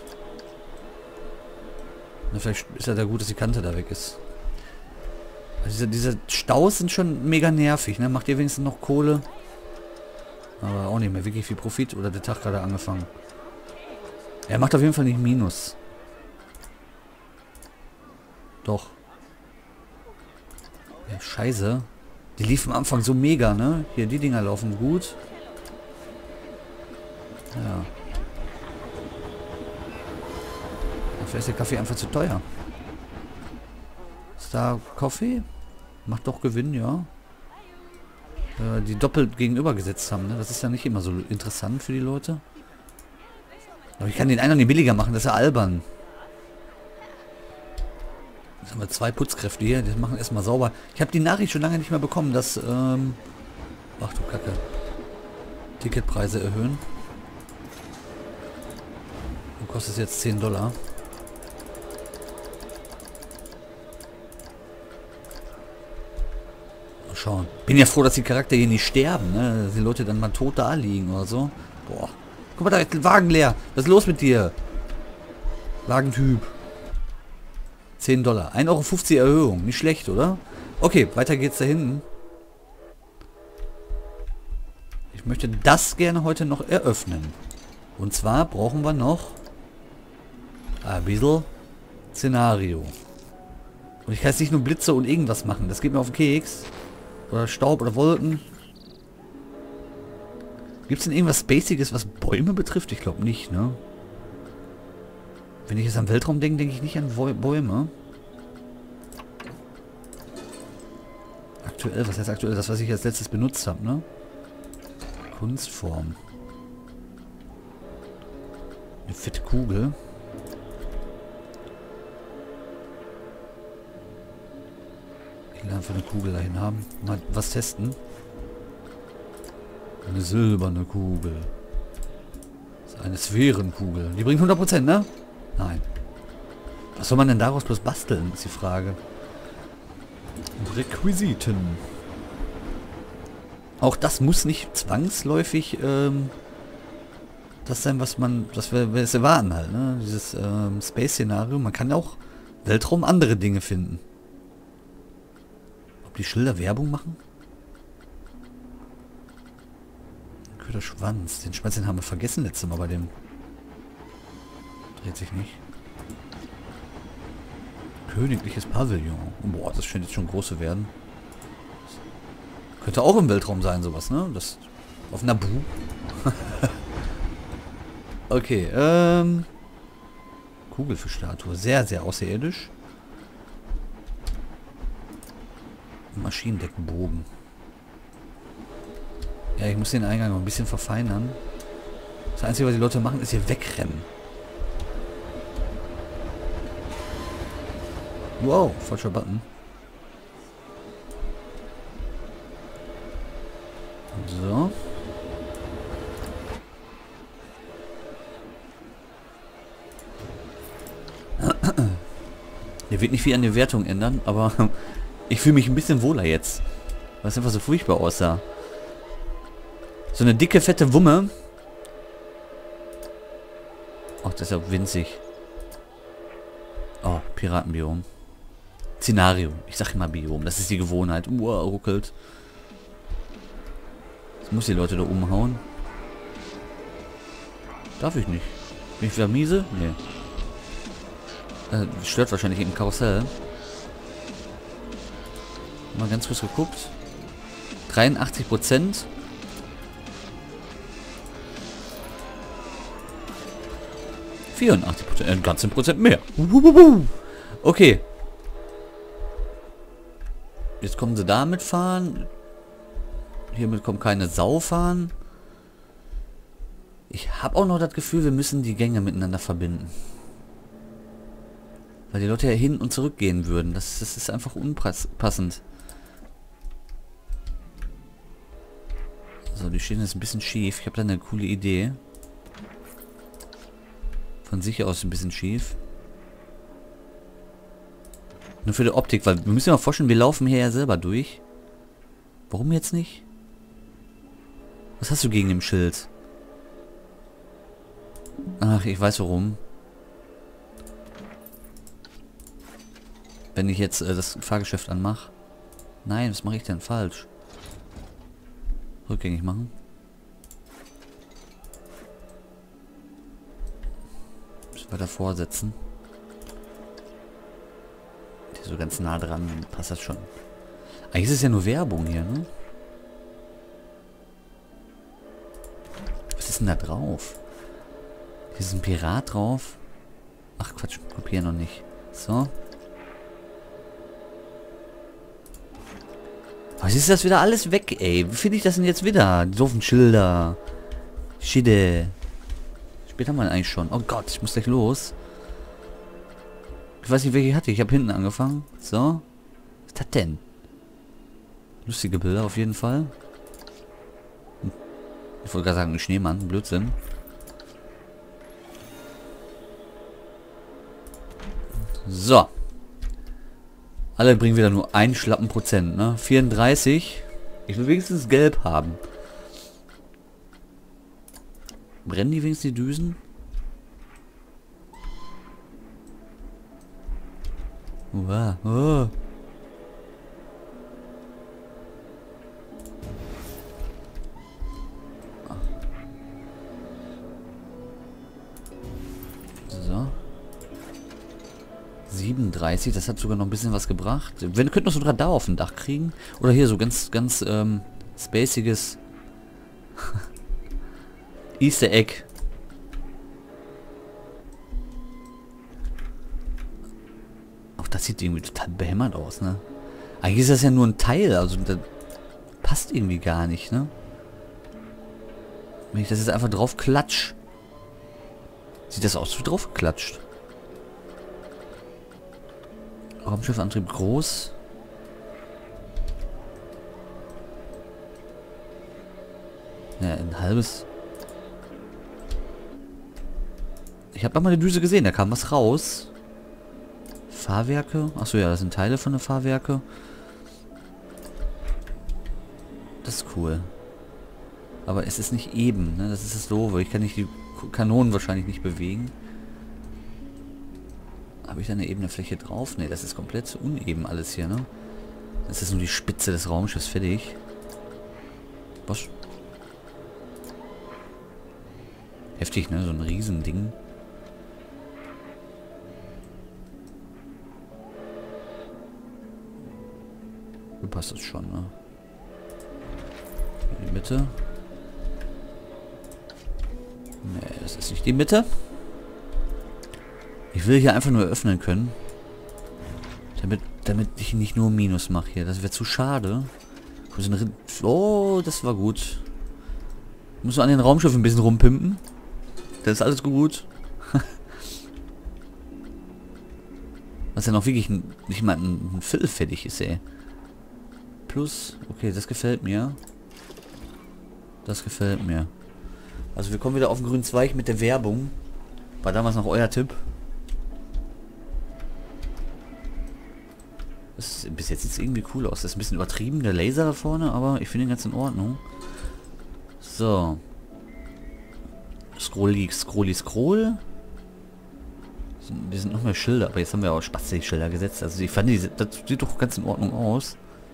Na, vielleicht ist ja da gut, dass die Kante da weg ist. Also diese Staus sind schon mega nervig, ne? Macht ihr wenigstens noch Kohle? Aber auch nicht mehr wirklich viel Profit. Oder der Tag gerade angefangen. Er macht auf jeden Fall nicht Minus. Doch. Ja, scheiße. Die liefen am Anfang so mega, ne? Hier, die Dinger laufen gut. Ja. Dafür ist der Kaffee einfach zu teuer. Star Coffee? Macht doch Gewinn, ja. Die doppelt gegenübergesetzt haben, ne? Das ist ja nicht immer so interessant für die Leute. Aber ich kann den einen nicht billiger machen, das ist ja albern. Jetzt haben wir 2 Putzkräfte hier, die machen erstmal sauber. Ich habe die Nachricht schon lange nicht mehr bekommen, dass, ach du Kacke. Ticketpreise erhöhen. Und kostet jetzt $10. Mal schauen. Bin ja froh, dass die Charakter hier nicht sterben, ne? Dass die Leute dann mal tot da liegen oder so. Boah. Guck mal, da ist der Wagen leer. Was ist los mit dir? Wagentyp. $10. 1,50 € Erhöhung. Nicht schlecht, oder? Okay, weiter geht's da hinten. Ich möchte das gerne heute noch eröffnen. Und zwar brauchen wir noch ein bisschen Szenario. Und ich kann jetzt nicht nur Blitze und irgendwas machen. Das geht mir auf den Keks. Oder Staub oder Wolken. Gibt es denn irgendwas Spaciges, was Bäume betrifft? Ich glaube nicht, ne? Wenn ich jetzt am Weltraum denke, denke ich nicht an Bäume. Aktuell, was heißt aktuell? Das, was ich als letztes benutzt habe, ne? Kunstform. Eine fette Kugel. Ich will einfach eine Kugel dahin haben. Mal was testen. Eine silberne Kugel. Das ist eine Sphärenkugel. Die bringt 100%, ne? Nein. Was soll man denn daraus bloß basteln, ist die Frage. Requisiten. Auch das muss nicht zwangsläufig das sein, was wir es erwarten halt, ne? Dieses Space-Szenario. Man kann auch Weltraum andere Dinge finden. Ob die Schilder Werbung machen? Der Schwanz. Den Schwanz, den haben wir vergessen letztes Mal bei dem. Dreht sich nicht. Königliches Pavillon. Boah, das scheint jetzt schon groß zu werden. Könnte auch im Weltraum sein, sowas, ne? Das auf Naboo. Okay, Kugelfischstatue. Sehr, sehr außerirdisch. Maschinendeckenbogen. Ja, ich muss den Eingang noch ein bisschen verfeinern. Das Einzige, was die Leute machen, ist hier wegrennen. Wow, falscher Button. So. Der wird nicht viel an der Wertung ändern, aber Ich fühle mich ein bisschen wohler jetzt. Weil es einfach so furchtbar aussah. So eine dicke, fette Wumme. Ach, das ist ja winzig. Oh, Piratenbiom. Szenario. Ich sag immer Biom. Das ist die Gewohnheit. Ruckelt. Jetzt muss die Leute da umhauen. Darf ich nicht. Bin ich wieder miese? Nee. Stört wahrscheinlich im Karussell. Mal ganz kurz geguckt. 83%. Ein ganzen Prozent mehr. Okay. Jetzt kommen sie damit fahren. Hiermit kommt keine Sau fahren. Ich habe auch noch das Gefühl, wir müssen die Gänge miteinander verbinden. Weil die Leute ja hin und zurück gehen würden. Das ist einfach unpassend. So, die stehen jetzt ein bisschen schief. Ich habe da eine coole Idee. Von sich aus ein bisschen schief. Nur für die Optik, weil wir müssen uns mal vorstellen, wir laufen hier ja selber durch. Warum jetzt nicht? Was hast du gegen den Schild? Ach, ich weiß warum. Wenn ich jetzt das Fahrgeschäft anmache. Nein, was mache ich denn falsch? Rückgängig machen. Müssen wir davor setzen. Hier so ganz nah dran, passt das schon. Eigentlich ist es ja nur Werbung hier, ne? Was ist denn da drauf? Hier ist ein Pirat drauf. Ach Quatsch, kopieren noch nicht. So. Was ist das wieder alles weg, ey? Wie finde ich das denn jetzt wieder? Die doofen Schilder. Schide. Später haben wir eigentlich schon. Oh Gott, ich muss gleich los. Ich weiß nicht, welche ich hatte. Ich habe hinten angefangen. So. Was ist das denn? Lustige Bilder auf jeden Fall. Ich wollte gerade sagen, ein Schneemann. Blödsinn. So. Alle bringen wieder nur einen schlappen Prozent, ne? 34. Ich will wenigstens gelb haben. Brennen die wenigstens die Düsen? Wow. Oh. So. 37, das hat sogar noch ein bisschen was gebracht. Wir könnten noch so ein Radar auf dem Dach kriegen. Oder hier so ganz spaciges Easter Egg. Auch das sieht irgendwie total behämmert aus, ne? Eigentlich ist das ja nur ein Teil, also das passt irgendwie gar nicht, ne? Wenn ich das jetzt einfach drauf klatsch, sieht das aus wie drauf geklatscht. Raumschiffantrieb groß. Ja, ein halbes. Ich habe mal eine Düse gesehen, da kam was raus. Fahrwerke. Achso, ja, das sind Teile von den Fahrwerke. Das ist cool. Aber es ist nicht eben, ne? Das ist das Doofe. Ich kann nicht die Kanonen wahrscheinlich nicht bewegen. Habe ich da eine ebene Fläche drauf? Ne, das ist komplett uneben alles hier, ne? Das ist nur die Spitze des Raumschiffs, fertig. Was? Heftig, ne? So ein Riesending. Hier passt das schon, ne? In die Mitte. Ne, das ist nicht die Mitte. Ich will hier einfach nur öffnen können. Damit ich nicht nur Minus mache hier. Das wäre zu schade. Oh, das war gut. Muss man an den Raumschiff ein bisschen rumpimpen. Das ist alles gut. Was ja noch wirklich nicht mal ein Viertel fertig ist, ey. Plus, okay, das gefällt mir. Das gefällt mir. Also wir kommen wieder auf den grünen Zweig mit der Werbung. War damals noch euer Tipp. Bis jetzt sieht es irgendwie cool aus. Das ist ein bisschen übertrieben, der Laser da vorne, aber ich finde ihn ganz in Ordnung. So. Scrolli, Scrolli, Scroll. Die sind noch mehr Schilder, aber jetzt haben wir auch Spastik-Schilder gesetzt. Also ich fand, das sieht doch ganz in Ordnung aus.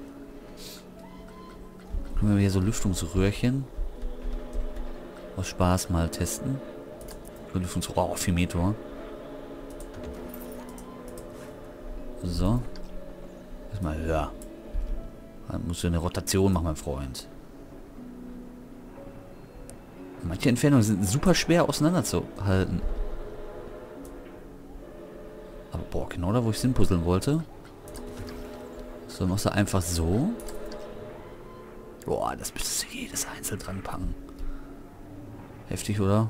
Können wir hier so Lüftungsröhrchen aus Spaß mal testen. Lüftungsrohr, oh, 4 Meter. So. Erstmal höher. Dann musst du eine Rotation machen, mein Freund. Manche Entfernungen sind super schwer auseinanderzuhalten. Aber boah, genau da, wo ich hinpuzzeln wollte. So, machst du einfach so. Boah, das müsstest du jedes einzeln dran packen. Heftig, oder?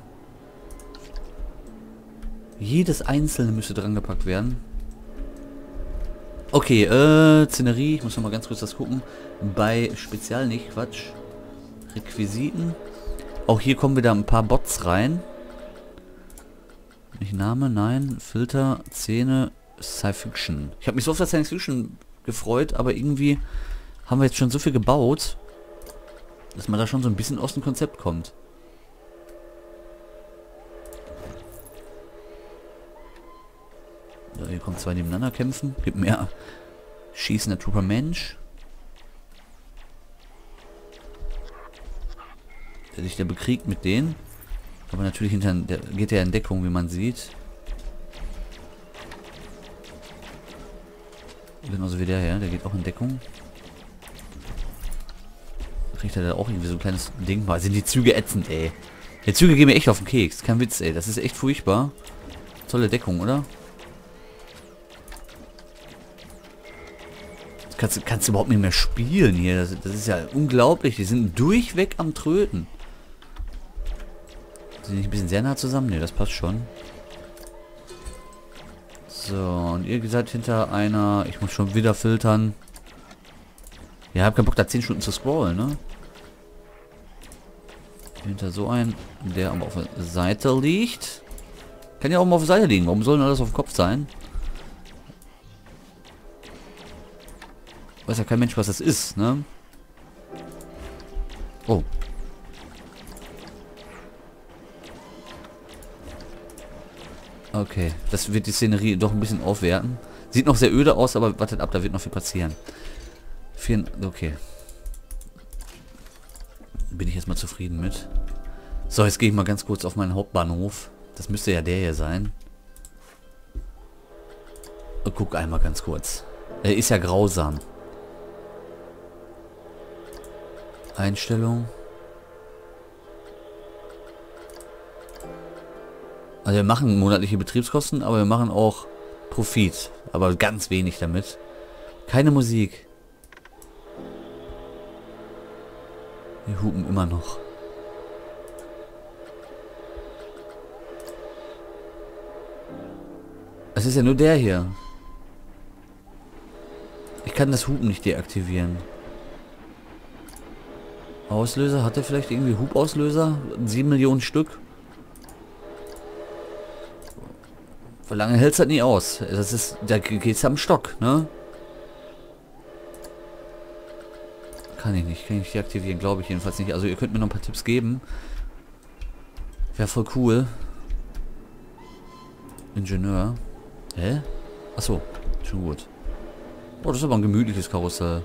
Jedes einzelne müsste dran gepackt werden. Okay, Szenerie. Ich muss noch mal ganz kurz das gucken. Bei Spezial nicht, Quatsch. Requisiten. Auch hier kommen wieder ein paar Bots rein. Nicht Name, nein. Filter, Szene, Science Fiction. Ich habe mich so auf das Science Fiction gefreut, aber irgendwie haben wir jetzt schon so viel gebaut, dass man da schon so ein bisschen aus dem Konzept kommt. So, hier kommen zwei nebeneinander kämpfen. Gibt mehr schießender Trooper Mensch. Der sich da bekriegt mit denen. Aber natürlich geht der in Deckung, wie man sieht. Genauso wie der hier, der geht auch in Deckung. Kriegt er da auch irgendwie so ein kleines Ding. Boah, sind die Züge ätzend, ey. Die Züge gehen mir echt auf den Keks. Kein Witz, ey. Das ist echt furchtbar. Tolle Deckung, oder? Kannst du überhaupt nicht mehr spielen hier. Das ist ja unglaublich. Die sind durchweg am Tröten. Sind die nicht ein bisschen sehr nah zusammen? Ne, das passt schon. So, und ihr seid hinter einer... Ich muss schon wieder filtern. Ja, hab keinen Bock, da 10 Stunden zu scrollen, ne? Hinter so einen, der aber auf der Seite liegt. Kann ja auch mal auf der Seite liegen. Warum soll denn alles auf dem Kopf sein? Weiß ja kein Mensch, was das ist, ne? Oh. Okay, das wird die Szenerie doch ein bisschen aufwerten. Sieht noch sehr öde aus, aber wartet ab, da wird noch viel passieren. Okay. Bin ich jetzt mal zufrieden mit. So, jetzt gehe ich mal ganz kurz auf meinen Hauptbahnhof. Das müsste ja der hier sein. Und guck einmal ganz kurz. Er ist ja grausam. Einstellung. Also wir machen monatliche Betriebskosten, aber wir machen auch Profit. Aber ganz wenig damit. Keine Musik. Wir hupen immer noch. Es ist ja nur der hier. Ich kann das Hupen nicht deaktivieren. Auslöser, hat er vielleicht irgendwie Hubauslöser? 7 Millionen Stück? Für lange hält es halt nie aus. Das ist, da geht's am Stock, ne? Kann ich nicht deaktivieren, glaube ich jedenfalls nicht. Also ihr könnt mir noch ein paar Tipps geben. Wäre voll cool. Ingenieur. Hä? Achso, schon gut. Oh, das ist aber ein gemütliches Karussell.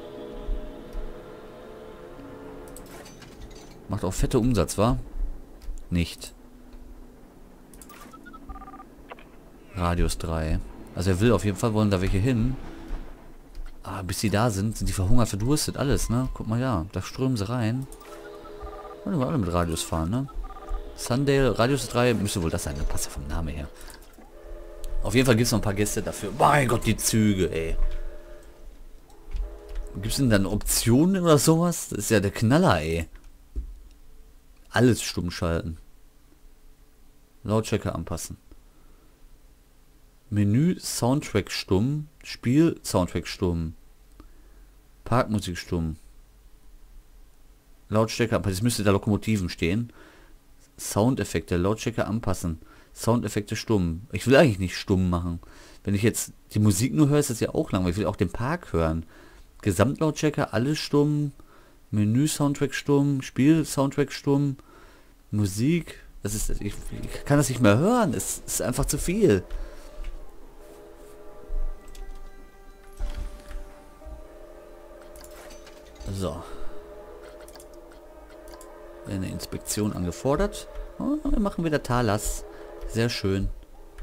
Macht auch fette Umsatz, wa? Nicht. Radius 3. Also er will auf jeden Fall, wollen da welche hin. Ah, bis sie da sind die verhungert, verdurstet, alles, ne? Guck mal, ja, da strömen sie rein. Wollen wir alle mit Radius fahren, ne? Sundale, Radius 3, müsste wohl das sein, das passt ja vom Namen her. Auf jeden Fall gibt es noch ein paar Gäste dafür. Mein Gott, die Züge, ey. Gibt es denn dann Optionen oder sowas? Das ist ja der Knaller, ey. Alles stumm schalten. Lautstärke anpassen. Menü Soundtrack stumm. Spiel Soundtrack stumm. Parkmusik stumm. Lautstärke anpassen. Es müsste da Lokomotiven stehen. Soundeffekte. Lautstärke anpassen. Soundeffekte stumm. Ich will eigentlich nicht stumm machen. Wenn ich jetzt die Musik nur höre, ist das ja auch langweilig. Ich will auch den Park hören. Gesamtlautstärke, alles stumm. Menü-Soundtrack stumm. Spiel-Soundtrack stumm. Musik. Das ist, ich kann das nicht mehr hören. Es ist einfach zu viel. So. Eine Inspektion angefordert. Oh, wir machen wieder Talas. Sehr schön.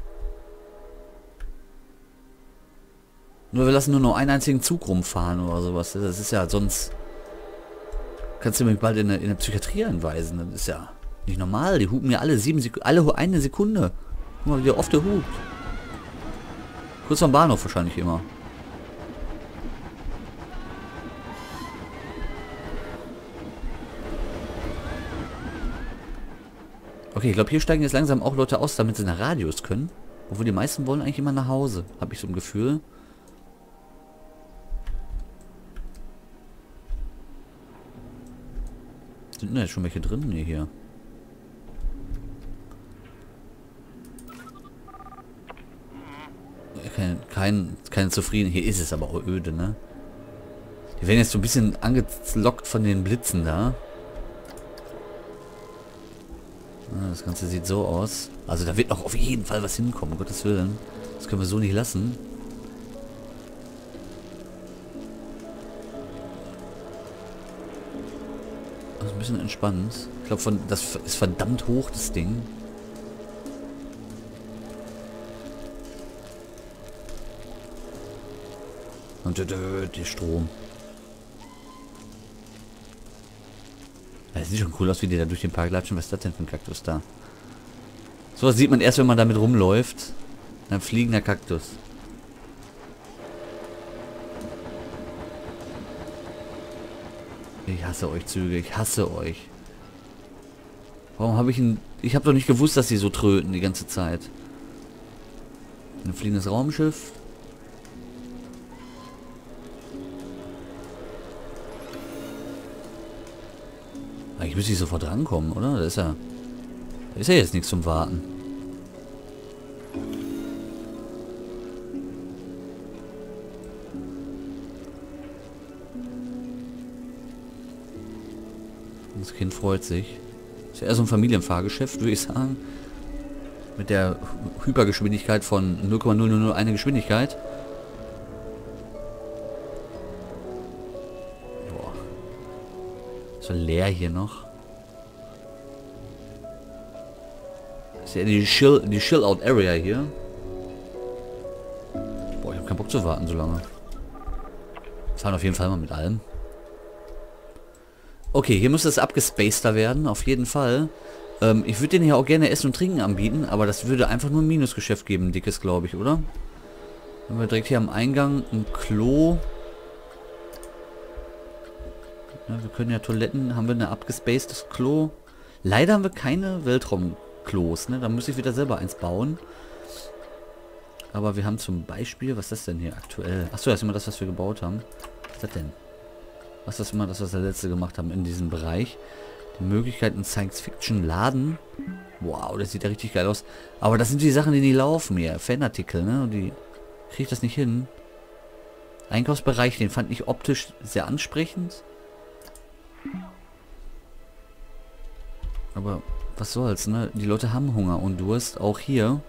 Nur wir lassen nur noch einen einzigen Zug rumfahren oder sowas. Das ist ja sonst... Kannst du mich bald in der Psychiatrie einweisen. Das ist ja nicht normal. Die hupen ja alle 7 Sekunden. Alle eine Sekunde. Guck mal, wie oft der hupt. Kurz am Bahnhof wahrscheinlich immer. Okay, ich glaube, hier steigen jetzt langsam auch Leute aus, damit sie nach Radios können. Obwohl die meisten wollen eigentlich immer nach Hause. Habe ich so ein Gefühl. Sind denn jetzt schon welche drin? Nee, hier. Keine zufrieden. Hier ist es aber auch öde, ne? Die werden jetzt so ein bisschen angelockt von den Blitzen da. Das Ganze sieht so aus. Also da wird noch auf jeden Fall was hinkommen, um Gottes Willen. Das können wir so nicht lassen. Das ist ein bisschen entspannt. Ich glaube, das ist verdammt hoch, das Ding. Und der Strom. Das sieht schon cool aus, wie die da durch den Park latschen. Was ist das denn für ein Kaktus da? So was sieht man erst, wenn man damit rumläuft. Ein fliegender Kaktus. Ich hasse euch Züge. Ich hasse euch. Warum habe ich ihn... Ich habe doch nicht gewusst, dass sie so tröten die ganze Zeit. Ein fliegendes Raumschiff. Eigentlich müsste ich sofort rankommen, oder? Da ist ja jetzt nichts zum Warten. Das Kind freut sich. Ist ja eher so ein Familienfahrgeschäft, würde ich sagen. Mit der Hypergeschwindigkeit von 0,0001 Geschwindigkeit. Boah. So leer hier noch. Das ist ja die Chill-Out-Area hier. Boah, ich habe keinen Bock zu warten so lange. Wir fahren auf jeden Fall mal mit allem. Okay, hier müsste es abgespaceter werden, auf jeden Fall. Ich würde denen hier auch gerne Essen und Trinken anbieten, aber das würde einfach nur ein Minusgeschäft geben, ein dickes, glaube ich, oder? Haben wir direkt hier am Eingang ein Klo. Ja, wir können ja Toiletten, haben wir ein abgespacedes Klo. Leider haben wir keine Weltraumklos, ne? Da muss ich wieder selber eins bauen. Aber wir haben zum Beispiel, was ist das denn hier aktuell? Achso, das ist immer das, was wir gebaut haben. Was ist das denn? Was ist immer das, was wir letzte gemacht haben in diesem Bereich? Die Möglichkeit, einen Science-Fiction-Laden. Wow, das sieht ja richtig geil aus. Aber das sind die Sachen, die nicht laufen hier. Fanartikel, ne? Und die kriege ich das nicht hin. Einkaufsbereich, den fand ich optisch sehr ansprechend. Aber was soll's, ne? Die Leute haben Hunger und Durst, auch hier.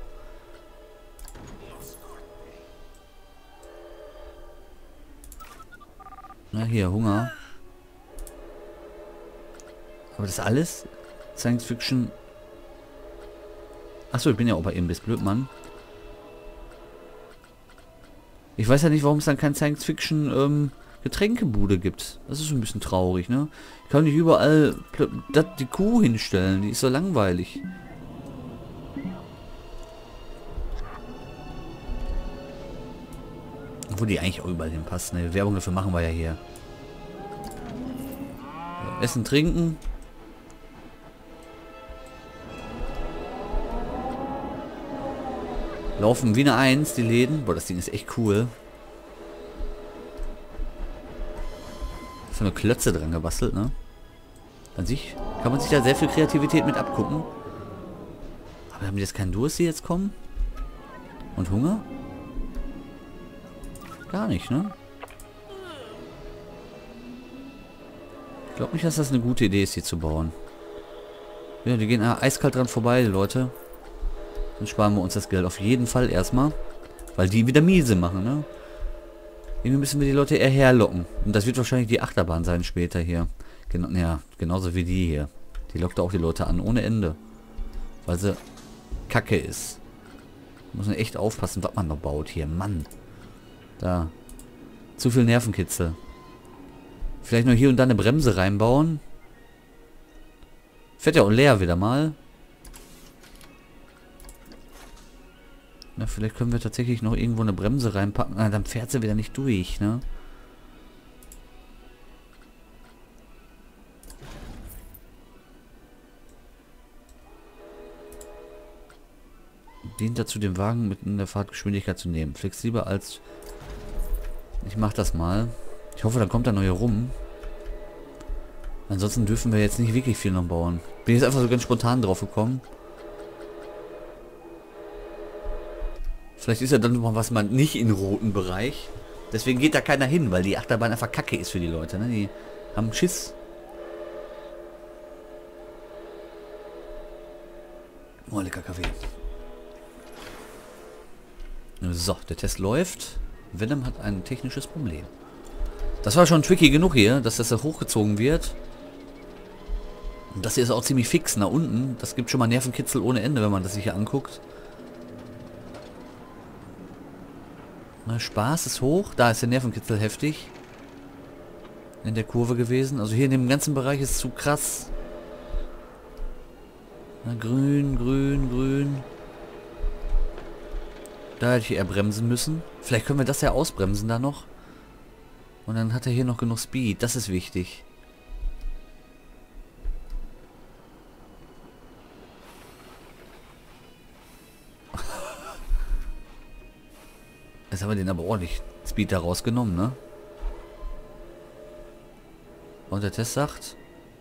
Na hier, Hunger. Aber das alles? Science Fiction. Achso, ich bin ja auch bei Imbiss, blöd, Mann. Ich weiß ja nicht, warum es dann kein Science Fiction Getränkebude gibt. Das ist ein bisschen traurig, ne? Ich kann nicht überall die Kuh hinstellen, die ist so langweilig. Obwohl die eigentlich auch überall hinpasst, ne? Werbung dafür machen wir ja hier. So, Essen, Trinken. Laufen wie eine Eins, die Läden. Boah, das Ding ist echt cool. So eine Klötze dran gebastelt, ne? An sich kann man sich da sehr viel Kreativität mit abgucken. Aber haben die jetzt keinen Durst, die jetzt kommen? Und Hunger? Gar nicht, ne? Ich glaube nicht, dass das eine gute Idee ist, hier zu bauen. Ja, die gehen eiskalt dran vorbei, die Leute. Dann sparen wir uns das Geld auf jeden Fall erstmal. Weil die wieder miese machen, ne? Irgendwie müssen wir die Leute eher herlocken. Und das wird wahrscheinlich die Achterbahn sein später hier. Genau, ja, genauso wie die hier. Die lockt auch die Leute an, ohne Ende. Weil sie kacke ist. Muss man echt aufpassen, was man noch baut hier. Mann. Da. Zu viel Nervenkitzel. Vielleicht noch hier und da eine Bremse reinbauen. Fährt ja auch leer wieder mal. Na, vielleicht können wir tatsächlich noch irgendwo eine Bremse reinpacken. Na, dann fährt sie wieder nicht durch, ne? Dient dazu, den Wagen mit in der Fahrtgeschwindigkeit zu nehmen. Flexibler als... Ich mach das mal. Ich hoffe, dann kommt er noch hier rum. Ansonsten dürfen wir jetzt nicht wirklich viel noch bauen. Bin jetzt einfach so ganz spontan drauf gekommen. Vielleicht ist ja dann noch was man nicht im roten Bereich. Deswegen geht da keiner hin, weil die Achterbahn einfach kacke ist für die Leute. Ne? Die haben Schiss. Oh, lecker Kaffee. So, der Test läuft. Venom hat ein technisches Problem. Das war schon tricky genug hier, dass das da hochgezogen wird. Und das hier ist auch ziemlich fix nach unten. Das gibt schon mal Nervenkitzel ohne Ende, wenn man das sich hier anguckt. Na, Spaß ist hoch. Da ist der Nervenkitzel heftig. In der Kurve gewesen. Also hier in dem ganzen Bereich ist es zu krass. Na, grün, grün, grün. Da hätte ich eher bremsen müssen. Vielleicht können wir das ja ausbremsen da noch. Und dann hat er hier noch genug Speed. Das ist wichtig. Jetzt haben wir den aber ordentlich Speed da rausgenommen, ne? Und der Test sagt...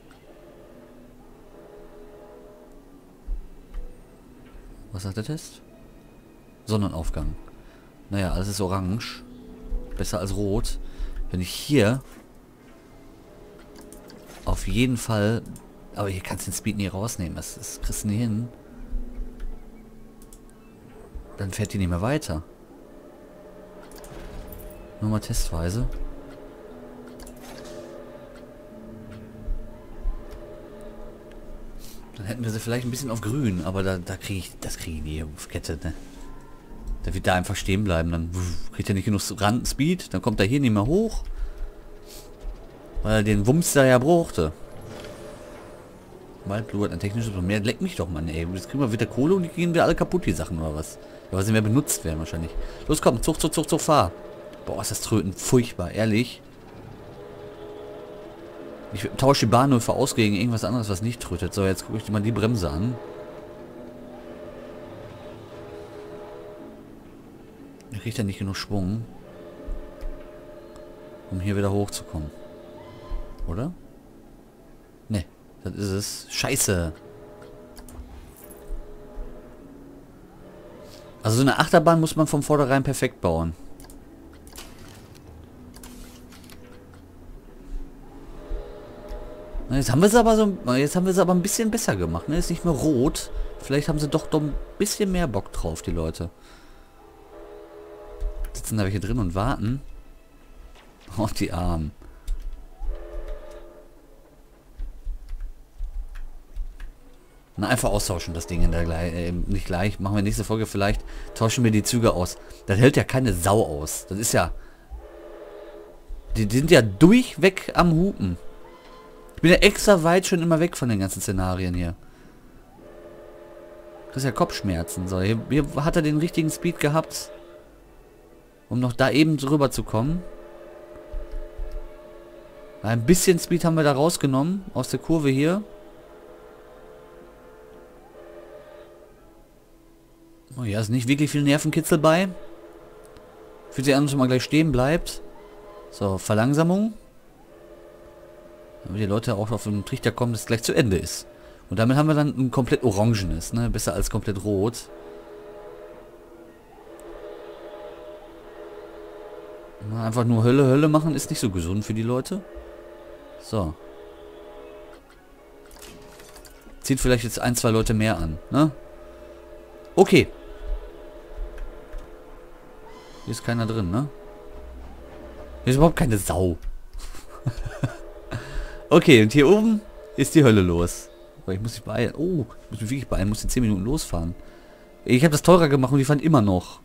Was sagt der Test? Sonnenaufgang. Naja, alles ist orange. Besser als rot. Wenn ich hier... Auf jeden Fall... Aber hier kannst du den Speed nie rausnehmen. Das kriegst du nie hin. Dann fährt die nicht mehr weiter. Nur mal testweise. Dann hätten wir sie vielleicht ein bisschen auf grün, aber das kriege ich nie auf Kette, ne? Der wird da einfach stehen bleiben, dann kriegt er nicht genug Speed, dann kommt er hier nicht mehr hoch. Weil er den Wumms da ja brauchte. Waldblut hat ein technisches Problem. Leck mich doch, Mann, ey. Jetzt kriegen wir wieder Kohle und die gehen wir alle kaputt, die Sachen, oder was? Ja, weil sie mehr benutzt werden wahrscheinlich. Los, komm, Zug, fahr. Boah, ist das Tröten furchtbar, ehrlich. Ich tausche die Bahnhöfe aus gegen irgendwas anderes, was nicht trötet. So, jetzt gucke ich dir mal die Bremse an. Da kriegt er nicht genug Schwung, um hier wieder hochzukommen. Oder? Ne, das ist es. Scheiße. Also so eine Achterbahn muss man vom vornherein perfekt bauen. Jetzt haben wir es aber ein bisschen besser gemacht, ne? Ist nicht mehr rot. Vielleicht haben sie doch ein bisschen mehr Bock drauf, die Leute. Sitzen da welche drin und warten. Oh, die Armen. Na, einfach austauschen das Ding in der nicht gleich. Machen wir nächste Folge vielleicht. Tauschen wir die Züge aus. Das hält ja keine Sau aus. Das ist ja... Die sind ja durchweg am Hupen. Ich bin ja extra weit schon immer weg von den ganzen Szenarien hier. Das ist ja Kopfschmerzen. So, hier hat er den richtigen Speed gehabt, um noch da eben rüber zu kommen. Ein bisschen Speed haben wir da rausgenommen aus der Kurve hier. Oh ja, ist nicht wirklich viel Nervenkitzel bei. Fühlt sich an, dass man gleich stehen bleibt. So, Verlangsamung. Damit die Leute auch auf den Trichter kommen, dass es gleich zu Ende ist. Und damit haben wir dann ein komplett orangenes, ne? Besser als komplett rot. Einfach nur Hölle, Hölle machen ist nicht so gesund für die Leute. So. Zieht vielleicht jetzt ein, zwei Leute mehr an, ne? Okay. Hier ist keiner drin, ne? Hier ist überhaupt keine Sau. Okay, und hier oben ist die Hölle los. Aber ich muss mich beeilen. Oh, ich muss mich wirklich beeilen. Ich muss in 10 Minuten losfahren. Ich habe das teurer gemacht und die fahren immer noch.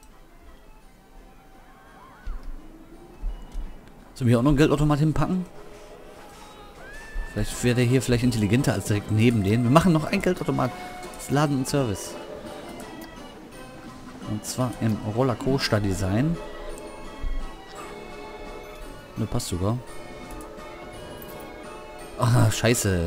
Sollen wir auch noch einen Geldautomat hinpacken? Vielleicht wäre der hier vielleicht intelligenter als direkt neben denen. Wir machen noch einen Geldautomat. Das Laden und Service. Und zwar im Rollercoaster Design. Ne, passt sogar. Ah, scheiße.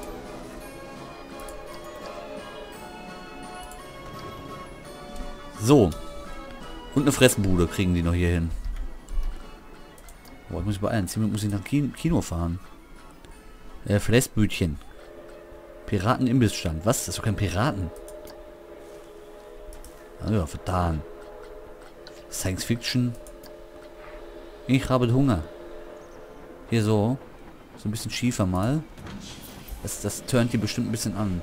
So. Und eine Fressbude kriegen die noch hier hin. Boah, ich muss beeilen. 10 Minuten muss ich nach Kino fahren. Fressbütchen. Piraten-Imbissstand. Was? Das ist doch kein Piraten. Ah ja, vertan. Science Fiction. Ich habe Hunger. Hier so. So ein bisschen schiefer mal. Das turnt die bestimmt ein bisschen an.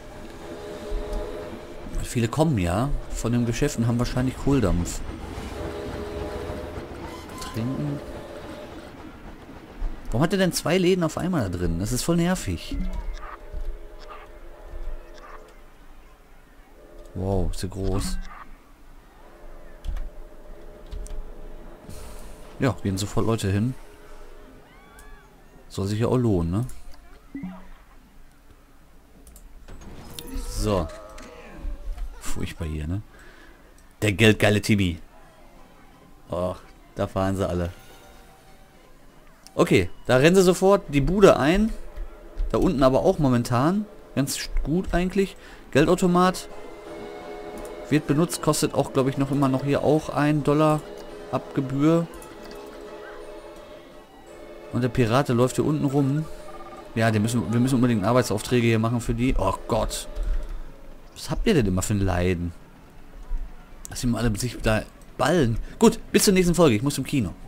Viele kommen ja von dem Geschäft und haben wahrscheinlich Kohldampf. Trinken. Warum hat er denn 2 Läden auf einmal da drin? Das ist voll nervig. Wow, ist ja groß. Ja, gehen sofort Leute hin. Soll sich ja auch lohnen, ne? So. Furchtbar hier, ne? Der geldgeile Tibi. Oh, da fahren sie alle. Okay, da rennen sie sofort die Bude ein. Da unten aber auch momentan. Ganz gut eigentlich. Geldautomat. Wird benutzt, kostet auch, glaube ich, noch immer noch hier auch $1 Abgebühr. Und der Pirat, der läuft hier unten rum. Ja, wir müssen unbedingt Arbeitsaufträge hier machen für die. Oh Gott. Was habt ihr denn immer für ein Leiden? Dass sie mal alle sich da ballen. Gut, bis zur nächsten Folge. Ich muss im Kino.